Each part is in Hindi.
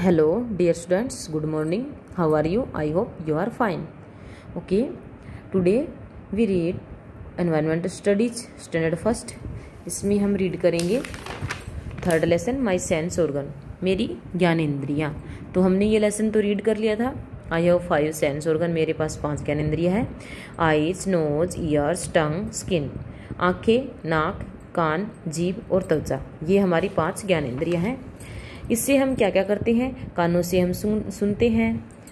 Hello, dear students. Good morning. How are you? I hope you are fine. Okay. Today we read Environmental Studies Standard First. इसमें हम रीड करेंगे third lesson my sense organ, मेरी ज्ञानेंद्रियाँ। तो हमने ये लेसन तो रीड कर लिया था। आई हैव 5 सेंस ऑर्गन, मेरे पास 5 ज्ञानेंद्रियाँ हैं। Eyes, nose, ears, tongue, skin. आँखें, नाक, कान, जीभ और त्वचा, ये हमारी 5 ज्ञानेंद्रियाँ हैं। इससे हम क्या क्या करते हैं? कानों से हम सुनते हैं,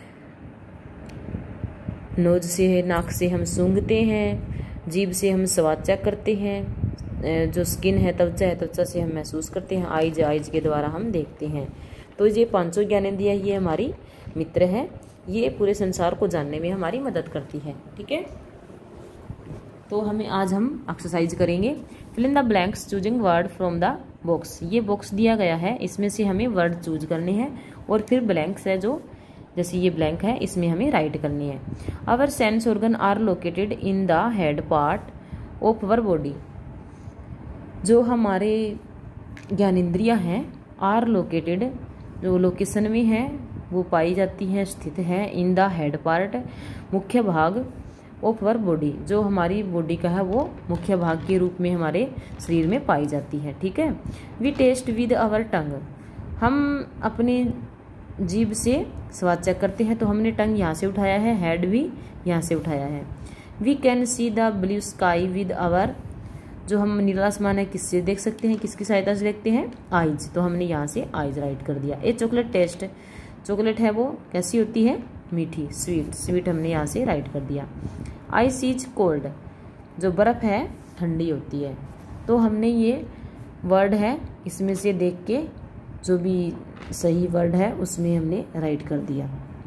नोज से, नाक से हम सूंघते हैं, जीभ से हम स्वाद चेक करते हैं, जो स्किन है, त्वचा से हम महसूस करते हैं, आइज के द्वारा हम देखते हैं। तो ये 500 ज्ञानेंद्रियाँ ये हमारी मित्र है, ये पूरे संसार को जानने में हमारी मदद करती है। ठीक है, तो आज हम एक्सरसाइज करेंगे। Fill in the blanks choosing word from the box. ये बॉक्स दिया गया है, इसमें से हमें वर्ड चूज करने हैं और फिर ब्लैंक्स है जो, जैसे ये ब्लैंक है, इसमें हमें राइट करनी है। Our sense organ are located in the head part of our body. जो हमारे ज्ञानेंद्रियाँ हैं, आर लोकेटेड, जो लोकेशन में है वो पाई जाती है, स्थित है, इन द हेड पार्ट, मुख्य भाग, ऑफ अवर बॉडी, जो हमारी बॉडी का है वो मुख्य भाग के रूप में हमारे शरीर में पाई जाती है। ठीक है। We test with our tongue, हम अपने जीभ से स्वाद चेक करते हैं, तो हमने टंग यहाँ से उठाया है, हेड भी यहाँ से उठाया है। We can see the blue sky with our, जो हम नीला आसमान है किससे देख सकते हैं, किसकी सहायता से देखते हैं? आइज, तो हमने यहाँ से आइज राइट कर दिया। ए चॉकलेट टेस्ट, चॉकलेट है वो कैसी होती है? मीठी, स्वीट हमने यहाँ से राइट कर दिया। आइस इज कोल्ड, जो बर्फ़ है ठंडी होती है, तो हमने ये वर्ड है इसमें से देख के जो भी सही वर्ड है उसमें हमने राइट कर दिया।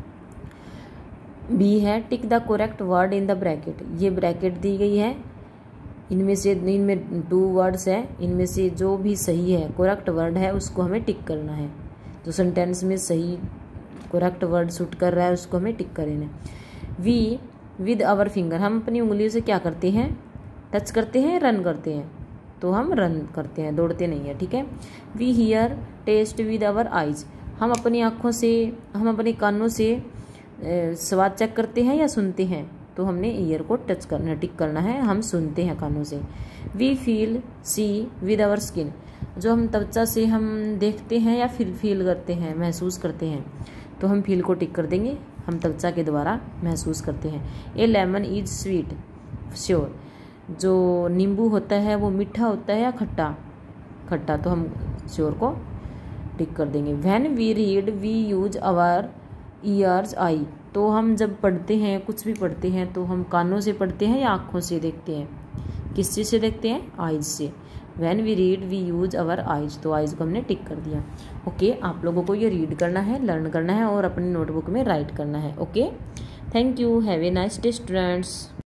बी है tick the correct word in the bracket, ये ब्रैकेट दी गई है, इनमें 2 वर्ड्स है, इनमें से जो भी सही है करेक्ट वर्ड है उसको हमें टिक करना है। जो सेंटेंस में सही करेक्ट वर्ड सूट कर रहा है उसको हमें टिक करना है। वी विद आवर फिंगर, हम अपनी उंगलियों से क्या करते हैं? टच करते हैं, रन करते हैं, तो हम रन करते हैं, दौड़ते नहीं है। ठीक है। We hear test with our eyes, हम अपनी आँखों से, हम अपने कानों से स्वाद चेक करते हैं या सुनते हैं, तो हमने ईयर को टच करना, टिक करना है, हम सुनते हैं कानों से। We feel see with our skin, जो हम त्वचा से हम देखते हैं या फिर फील करते हैं, महसूस करते हैं, तो हम फील को टिक कर देंगे, हम त्वचा के द्वारा महसूस करते हैं। A lemon is sweet sour, जो नींबू होता है वो मीठा होता है या खट्टा, तो हम श्योर को टिक कर देंगे। When we read we use our ears eye, तो हम जब पढ़ते हैं, कुछ भी पढ़ते हैं, तो हम कानों से पढ़ते हैं या आँखों से देखते हैं? किस चीज़ से देखते हैं? आइज से। When we read we use our eyes, तो आइज को हमने टिक कर दिया। ओके, आप लोगों को ये रीड करना है, लर्न करना है और अपनी नोटबुक में राइट करना है। Okay, thank you, have a nice day students.